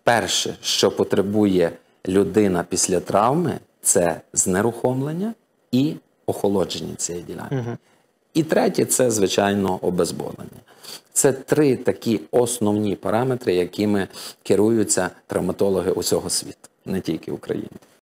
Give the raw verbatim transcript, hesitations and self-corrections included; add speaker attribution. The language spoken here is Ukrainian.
Speaker 1: перше, що потребує людина після травми, це знерухомлення і охолодження цієї ділянки. Угу. І третє – це, звичайно, обезболення. Це три такі основні параметри, якими керуються травматологи усього світу, не тільки України.